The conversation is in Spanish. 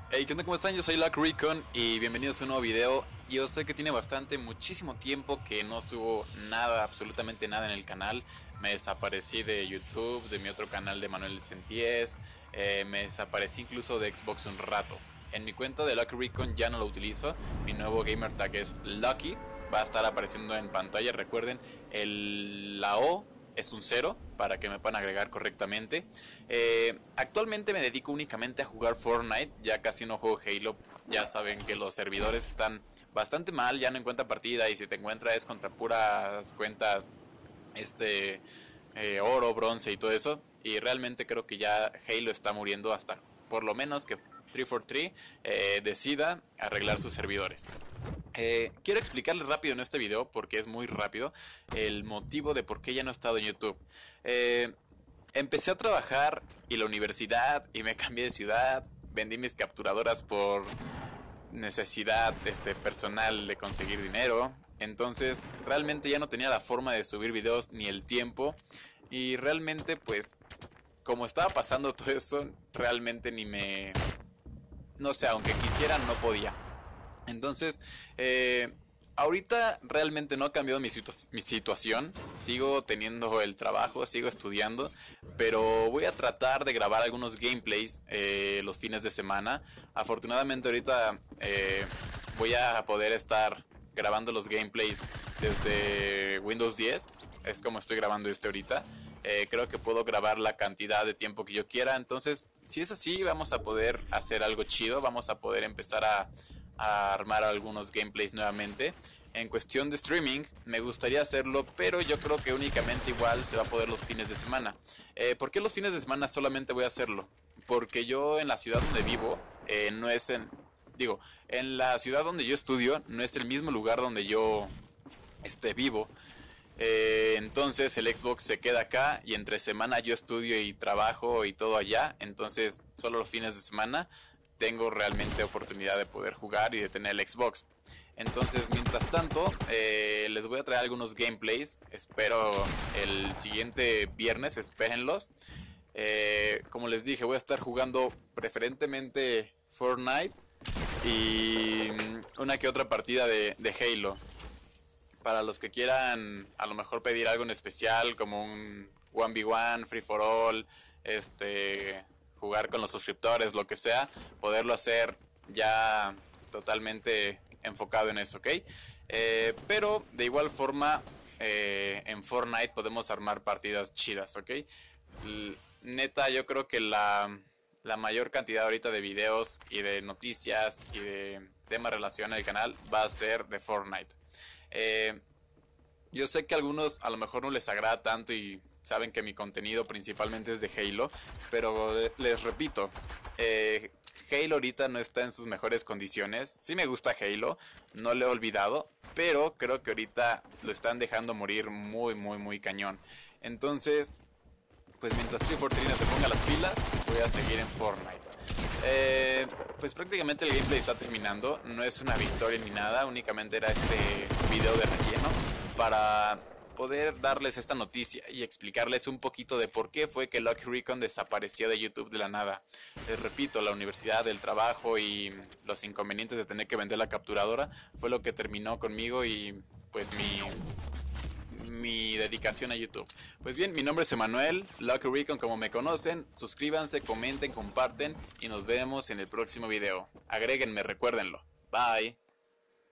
Hey, ¿qué onda? ¿Cómo están? Yo soy Lucky Recon y bienvenidos a un nuevo video. Yo sé que tiene muchísimo tiempo que no subo nada, absolutamente nada en el canal. Me desaparecí de YouTube, de mi otro canal de Manuel Centíes, me desaparecí incluso de Xbox un rato. En mi cuenta de Lucky Recon ya no lo utilizo, mi nuevo gamer tag es Lucky, va a estar apareciendo en pantalla, recuerden, la O es un 0 para que me puedan agregar correctamente. Actualmente me dedico únicamente a jugar Fortnite, ya casi no juego Halo. Ya saben que los servidores están bastante mal, ya no encuentra partida y si te encuentra es contra puras cuentas oro, bronce y todo eso. Y realmente creo que ya Halo está muriendo hasta por lo menos que 343 decida arreglar sus servidores. Quiero explicarles rápido en este video, porque es muy rápido, el motivo de por qué ya no he estado en YouTube. Empecé a trabajar y la universidad y me cambié de ciudad, vendí mis capturadoras por necesidad personal de conseguir dinero. Entonces realmente ya no tenía la forma de subir videos ni el tiempo. Y realmente pues como estaba pasando todo eso, realmente ni me... No sé, aunque quisiera no podía. Entonces, ahorita realmente no ha cambiado mi situación. Sigo teniendo el trabajo, sigo estudiando, pero voy a tratar de grabar algunos gameplays los fines de semana. Afortunadamente ahorita voy a poder estar grabando los gameplays desde Windows 10. Es como estoy grabando ahorita. Creo que puedo grabar la cantidad de tiempo que yo quiera. Entonces, si es así, vamos a poder hacer algo chido. Vamos a poder empezar a armar algunos gameplays nuevamente. En cuestión de streaming, me gustaría hacerlo, pero yo creo que únicamente igual se va a poder los fines de semana. ¿Por qué los fines de semana solamente voy a hacerlo? Porque yo en la ciudad donde vivo, no es en... Digo, en la ciudad donde yo estudio, no es el mismo lugar donde yo vivo. Entonces el Xbox se queda acá y entre semana yo estudio y trabajo y todo allá. Entonces solo los fines de semana tengo realmente oportunidad de poder jugar y de tener el Xbox. Entonces mientras tanto les voy a traer algunos gameplays. Espero el siguiente viernes, espérenlos. Como les dije, voy a estar jugando preferentemente Fortnite y una que otra partida de Halo. Para los que quieran a lo mejor pedir algo en especial, como un 1v1, free for all, jugar con los suscriptores, lo que sea, poderlo hacer ya totalmente enfocado en eso, ¿ok? Pero de igual forma, en Fortnite podemos armar partidas chidas, ¿ok? Neta, yo creo que la mayor cantidad ahorita de videos y de noticias y de temas relacionados al canal va a ser de Fortnite. Yo sé que a algunos a lo mejor no les agrada tanto y saben que mi contenido principalmente es de Halo, pero les repito, Halo ahorita no está en sus mejores condiciones. Sí me gusta Halo, no lo he olvidado, pero creo que ahorita lo están dejando morir muy cañón. Entonces, pues mientras 343 se ponga las pilas, voy a seguir en Fortnite. Pues prácticamente el gameplay está terminando. No es una victoria ni nada, únicamente era este video de relleno para poder darles esta noticia y explicarles un poquito de por qué fue que Lucky Recon desapareció de YouTube de la nada. Les repito, la universidad, el trabajo y los inconvenientes de tener que vender la capturadora fue lo que terminó conmigo y pues mi dedicación a YouTube. Pues bien, mi nombre es Emanuel, Lucky Recon como me conocen. Suscríbanse, comenten, comparten y nos vemos en el próximo video. Agréguenme, recuérdenlo. Bye.